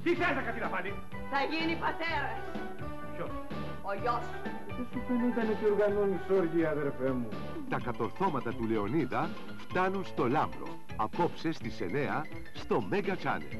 Τι Σέζακα τι να φάνει. Θα γίνει πατέρας. Ποιος? Ο γιος. Δεν σου φαινόταν ότι οργανώνεις όργια, αδερφέ μου. Τα κατορθώματα του Λεωνίδα φτάνουν στο Λάμπρο. Απόψε στις 9 στο Mega Channel.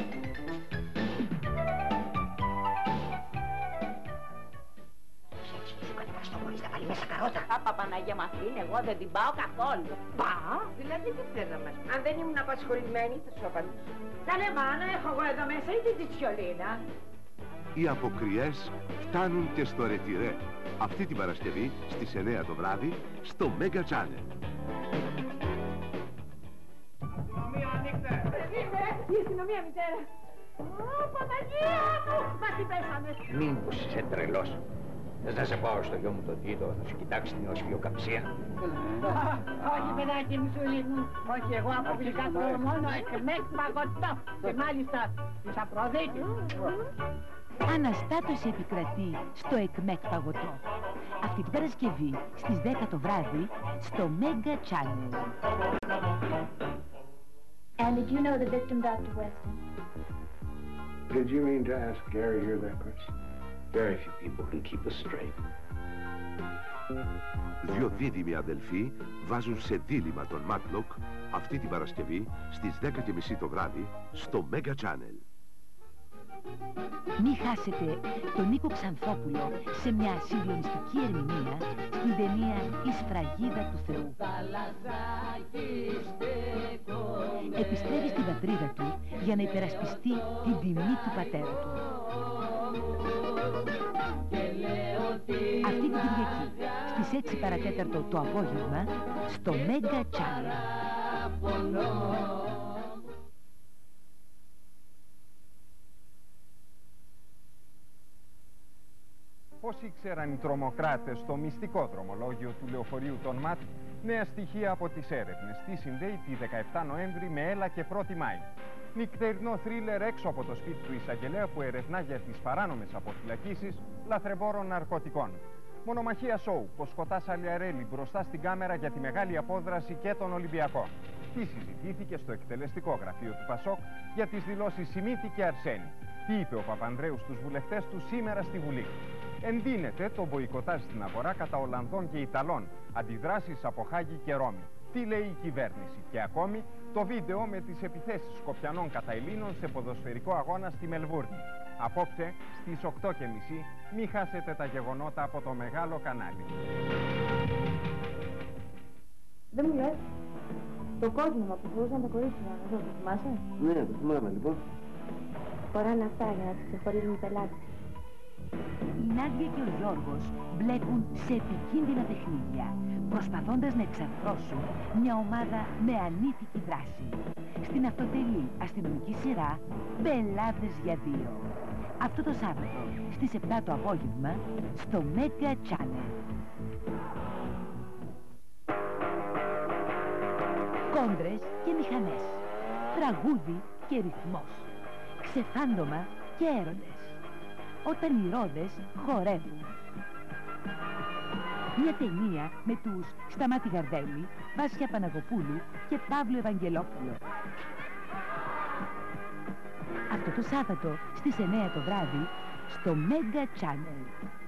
Παναγία μου, αυτή είναι, εγώ δεν την πάω καθόλου. Πάω? Δηλαδή τι θες να μας πει? Αν δεν ήμουν απασχολημένη θα σου απαντήσω. Καλέ μάνα, έχω εγώ εδώ μέσα ή την τσιολίνα. Οι αποκριές φτάνουν και στο Ρετιρέ. Αυτή την Παρασκευή στις 9 το βράδυ στο Mega Channel. Αστυνομία, ανοίξτε! Η αστυνομία, μητέρα. Παναγία μου! Μα τι πέσαμε! Μήπως είσαι τρελός. Θες να σε πάω στο γιο μου τον Τίτο να σου κοιτάξει την οσφιοκαψία? Όχι παιδάκι μου, σουλή μου. Όχι, εγώ αποκλειστικά θέλω μόνο εκμεκ παγωτό. Και μάλιστα της Αφροδίτης. Αναστάτωση επικρατεί στο ΕΚΜΕΚ παγωτό. Αυτή την Παρασκευή στις 10 το βράδυ στο Mega Channel. And did you know the victim, Dr. Weston? Did you mean to ask Gary here that question? Very few people can keep us straight. Δύο δίδυμοι αδελφοί βάζουν σε δίλημμα τον Μάτλοκ αυτή την Παρασκευή στις 10:30 το βράδυ στο Mega Channel. Μην χάσετε τον Νίκο Ξανθόπουλο σε μια συγκλονιστική ερμηνεία στην ταινία «Η Σφραγίδα του Θεού». Επιστρέφει στην πατρίδα του για να υπερασπιστεί την τιμή του πατέρα του. Αυτή την Κυριακή στις 6 παρατέταρτο το απόγευμα στο Mega Channel. Πώς ήξεραν οι τρομοκράτες το μυστικό δρομολόγιο του λεωφορείου των ΜΑΤ, νέα στοιχεία από τις έρευνες. Τι συνδέει τη 17 Νοέμβρη με Έλα και 1η Μάη. Νυκτερινό θρίλερ έξω από το σπίτι του εισαγγελέα που ερευνά για τις παράνομες αποφυλακίσεις λαθρεμπόρων ναρκωτικών. Μονομαχία σοου, Ποσκοτά Σαλιαρέλη μπροστά στην κάμερα για τη μεγάλη απόδραση και τον Ολυμπιακό. Τι συζητήθηκε στο εκτελεστικό γραφείο του Πασόκ για τις δηλώσεις Σιμίτη και Αρσένη. Τι είπε ο Παπανδρέου στους βουλευτές του σήμερα στη Βουλή. Εντείνεται το μποϊκοτάζ στην αγορά κατά Ολλανδών και Ιταλών. Αντιδράσεις από Χάγη και Ρώμη. Τι λέει η κυβέρνηση? Και ακόμη το βίντεο με τις επιθέσεις Σκοπιανών κατά Ελλήνων σε ποδοσφαιρικό αγώνα στη Μελβούρνη. Απόψε στις 8:30 μη χάσετε τα γεγονότα από το μεγάλο κανάλι. Δεν μου λες, το κόσμημα που φορούσαν τα κορίτσια, εδώ το θυμάσαι? Ναι, το θυμάμαι λοιπόν. Φοράνε αυτά για να τους ξεχωρίζουν οι πελάτες. Η Νάντια και ο Γιώργος μπλέκουν σε επικίνδυνα παιχνίδια, προσπαθώντας να εξαρθρώσουν μια ομάδα με ανήθικη δράση. Στην αυτοτελή αστυνομική σειρά «Μπελάδες για δύο». Αυτό το Σάββατο στις 7 το απόγευμα στο Mega Channel. Κόντρες και μηχανές, τραγούδι και ρυθμός, ξεφάντωμα και έρωτες. Όταν οι ρόδες χορεύουν. Μια ταινία με τους Σταμάτη Γαρδέλη, Βάσια Παναγοπούλου και Παύλο Ευαγγελόπουλο. Αυτό το Σάββατο στις 9 το βράδυ στο Mega Channel.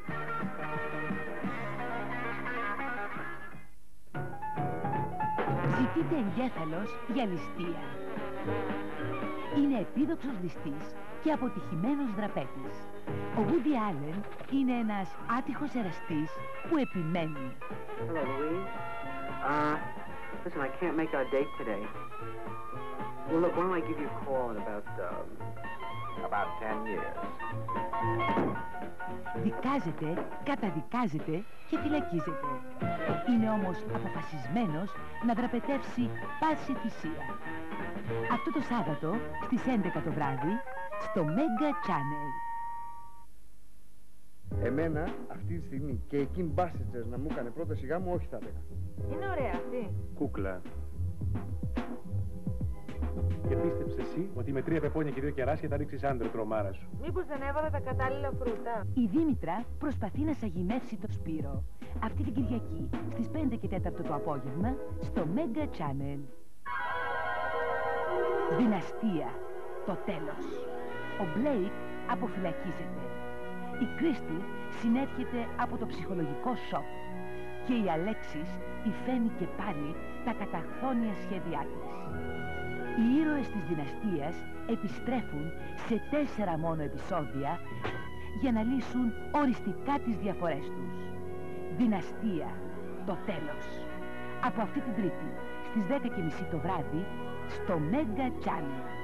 Ζητείτε εγκέφαλος για ληστεία. Είναι επίδοξος ληστής και αποτυχημένος δραπέτης. Ο Woody Allen είναι ένας άτυχος εραστής που επιμένει. Hello, Louise. Listen, I can't make our date today. Well, look, why don't I give you a call in about 10 years. Δικάζεται, καταδικάζεται και φυλακίζεται. Είναι όμως αποφασισμένος να δραπετεύσει πάση θυσία. Αυτό το Σάββατο στις 11 το βράδυ στο Mega Channel. Εμένα αυτή τη στιγμή και η Kim Basinger να μου έκανε πρόταση γάμου, όχι θα έλεγα. Είναι ωραία αυτή. Κούκλα. Και πίστεψε εσύ ότι με 3 πεπόνια και 2 κεράσια θα ρίξεις άντρα τρομάρα σου. Μήπως δεν έβαλα τα κατάλληλα φρούτα? Η Δήμητρα προσπαθεί να σαγηνεύσει το Σπύρο. Αυτή την Κυριακή στις 5 και 4 το απόγευμα στο Mega Channel. Δυναστεία. Το τέλος. Ο Μπλέικ αποφυλακίζεται. Η Κρίστη συνέρχεται από το ψυχολογικό σοκ και η Αλέξης υφαίνει και πάλι τα καταχθόνια σχέδιά της. Οι ήρωες της δυναστείας επιστρέφουν σε 4 μόνο επεισόδια για να λύσουν οριστικά τις διαφορές τους. Δυναστεία, το τέλος. Από αυτή την Τρίτη στις 10:30 το βράδυ στο Mega Channel.